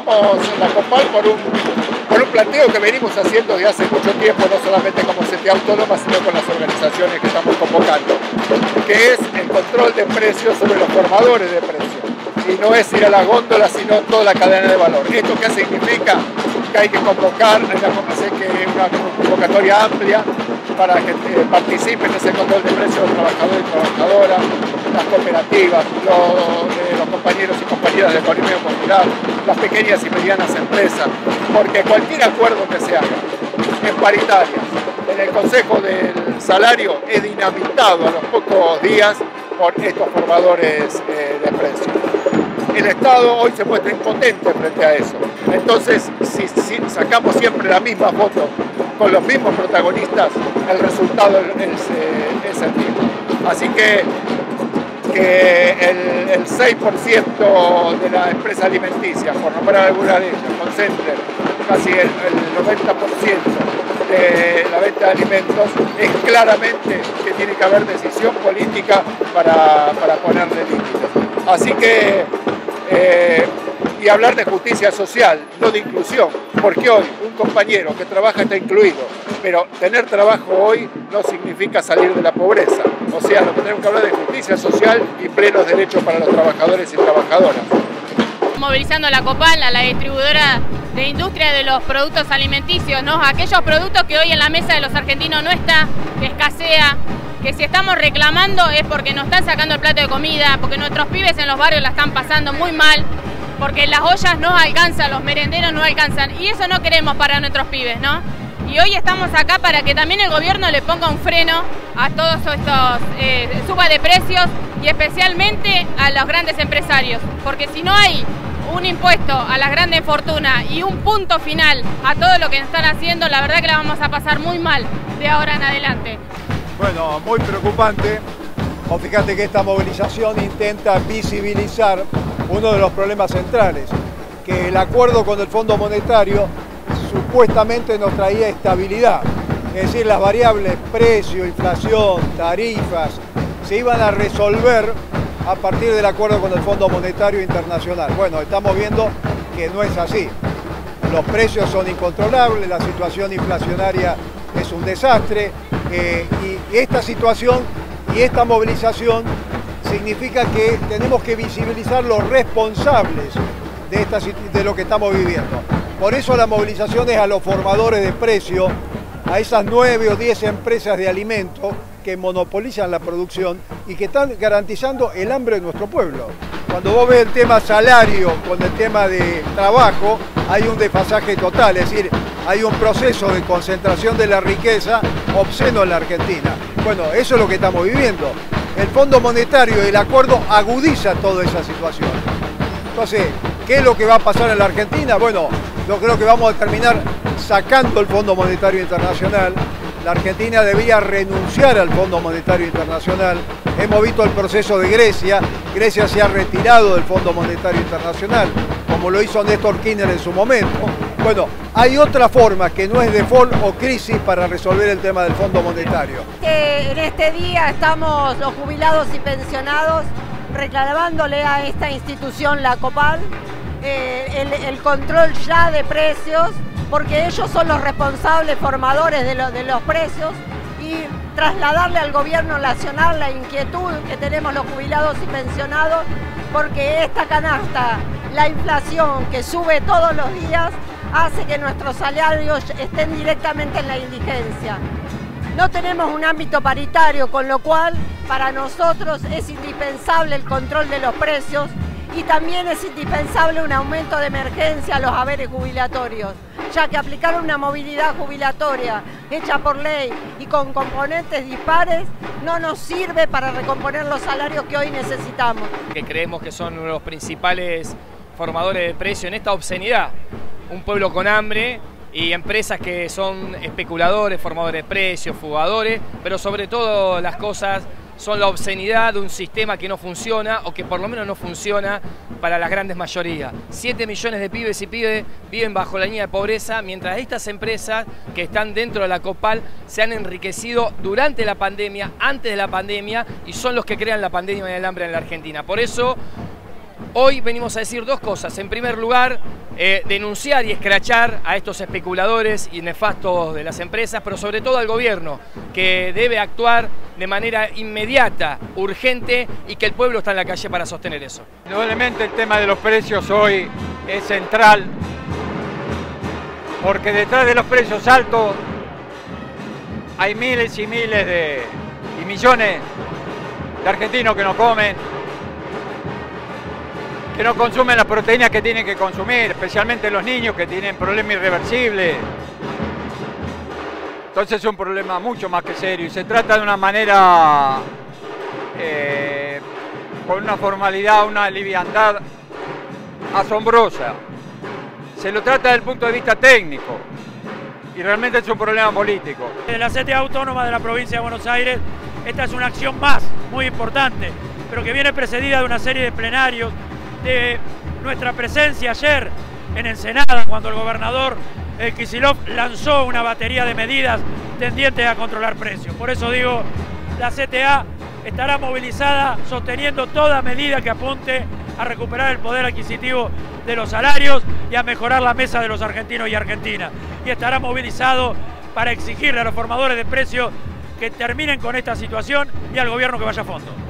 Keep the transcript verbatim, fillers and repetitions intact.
elegimos la Copal por un, por un planteo que venimos haciendo desde hace mucho tiempo, no solamente como C T A Autónoma, sino con las organizaciones que estamos convocando, que es el control de precios sobre los formadores de precios. Y no es ir a la góndola, sino toda la cadena de valor. ¿Esto qué significa? Que hay que convocar, hay que una convocatoria amplia para que eh, participen en ese control de precios los trabajadores y trabajadoras, las cooperativas, los, eh, los compañeros y compañeras del economía popular, las pequeñas y medianas empresas, porque cualquier acuerdo que se haga en paritarias, en el Consejo del Salario, es dinamitado a los pocos días por estos formadores eh, de precios. El Estado hoy se muestra impotente frente a eso. Entonces, si, si sacamos siempre la misma foto con los mismos protagonistas, el resultado es, es, es el mismo. Así que, que el, el seis por ciento de la empresa alimenticia, por nombrar alguna de ellas, concentren casi el, el noventa por ciento de la venta de alimentos, es claramente que tiene que haber decisión política para, para ponerle límites. Así que Eh, y hablar de justicia social, no de inclusión, porque hoy un compañero que trabaja está incluido, pero tener trabajo hoy no significa salir de la pobreza. O sea, lo que tenemos que hablar de justicia social y plenos derechos para los trabajadores y trabajadoras. Movilizando a la Copal, a la distribuidora de industria de los productos alimenticios, ¿no? Aquellos productos que hoy en la mesa de los argentinos no está, que escasea, que si estamos reclamando es porque nos están sacando el plato de comida, porque nuestros pibes en los barrios la están pasando muy mal, porque las ollas no alcanzan, los merenderos no alcanzan, y eso no queremos para nuestros pibes, ¿no? Y hoy estamos acá para que también el gobierno le ponga un freno a todos estos eh, suba de precios y especialmente a los grandes empresarios, porque si no hay un impuesto a las grandes fortunas y un punto final a todo lo que están haciendo, la verdad que la vamos a pasar muy mal de ahora en adelante. Bueno, muy preocupante. O fíjate que esta movilización intenta visibilizar uno de los problemas centrales, que el acuerdo con el Fondo Monetario supuestamente nos traía estabilidad, es decir, las variables precio, inflación, tarifas, se iban a resolver a partir del acuerdo con el Fondo Monetario Internacional. Bueno, estamos viendo que no es así. Los precios son incontrolables, la situación inflacionaria es un desastre, eh, y esta situación y esta movilización significa que tenemos que visibilizar los responsables de, esta, de lo que estamos viviendo. Por eso la movilización es a los formadores de precios, a esas nueve o diez empresas de alimentos que monopolizan la producción y que están garantizando el hambre de nuestro pueblo. Cuando vos ves el tema salario con el tema de trabajo, hay un desfasaje total, es decir, hay un proceso de concentración de la riqueza obsceno en la Argentina. Bueno, eso es lo que estamos viviendo. El Fondo Monetario y el acuerdo agudiza toda esa situación. Entonces, ¿qué es lo que va a pasar en la Argentina? Bueno, yo creo que vamos a terminar sacando el Fondo Monetario Internacional. La Argentina debía renunciar al Fondo Monetario Internacional. Hemos visto el proceso de Grecia. Grecia se ha retirado del Fondo Monetario Internacional, como lo hizo Néstor Kirchner en su momento. Bueno, hay otra forma que no es default o crisis para resolver el tema del Fondo Monetario. En este día estamos los jubilados y pensionados reclamándole a esta institución, la Copal, eh, el, el control ya de precios, porque ellos son los responsables formadores de, lo, de los precios, y trasladarle al gobierno nacional la inquietud que tenemos los jubilados y pensionados, porque esta canasta, la inflación que sube todos los días, hace que nuestros salarios estén directamente en la indigencia. No tenemos un ámbito paritario, con lo cual para nosotros es indispensable el control de los precios y también es indispensable un aumento de emergencia a los haberes jubilatorios, ya que aplicar una movilidad jubilatoria hecha por ley y con componentes dispares no nos sirve para recomponer los salarios que hoy necesitamos. Que creemos que son uno de los principales formadores de precio en esta obscenidad. Un pueblo con hambre y empresas que son especuladores, formadores de precios, fugadores, pero sobre todo las cosas son la obscenidad de un sistema que no funciona o que por lo menos no funciona para las grandes mayorías. siete millones de pibes y pibes viven bajo la línea de pobreza, mientras estas empresas que están dentro de la Copal se han enriquecido durante la pandemia, antes de la pandemia, y son los que crean la pandemia del hambre en la Argentina. Por eso Hoy venimos a decir dos cosas. En primer lugar, eh, denunciar y escrachar a estos especuladores y nefastos de las empresas, pero sobre todo al gobierno, que debe actuar de manera inmediata, urgente, y que el pueblo está en la calle para sostener eso. Indudablemente el tema de los precios hoy es central, porque detrás de los precios altos hay miles y miles de, y millones de argentinos que no comen, que no consumen las proteínas que tienen que consumir, especialmente los niños que tienen problemas irreversibles. Entonces es un problema mucho más que serio y se trata de una manera, eh, con una formalidad, una liviandad asombrosa. Se lo trata desde el punto de vista técnico y realmente es un problema político. Desde la C T A Autónoma de la provincia de Buenos Aires, esta es una acción más, muy importante, pero que viene precedida de una serie de plenarios, de nuestra presencia ayer en Ensenada, cuando el gobernador eh, Kicillof lanzó una batería de medidas tendientes a controlar precios. Por eso digo, la C T A estará movilizada sosteniendo toda medida que apunte a recuperar el poder adquisitivo de los salarios y a mejorar la mesa de los argentinos y argentinas. Y estará movilizado para exigirle a los formadores de precios que terminen con esta situación y al gobierno que vaya a fondo.